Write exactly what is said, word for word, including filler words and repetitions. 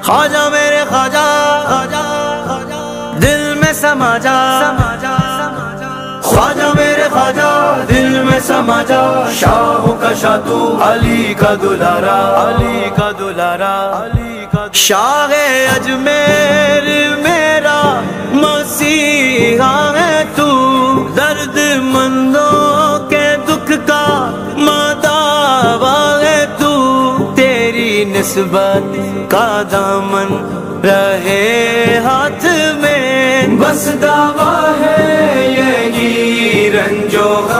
ख्वाजा मेरे ख्वाजा दिल में समा जा, ख्वाजा मेरे ख्वाजा दिल में समा जा। शाहों का शाह तू, अली का दुलारा, अली का दुलारा, अली का शाह अजमेर मेरा मसीहा है तू। दर्द मंदों के दुख का मदावा है तू। तेरी निस्बत का दामन रहे हाथ में, बस दावा है यही रंजो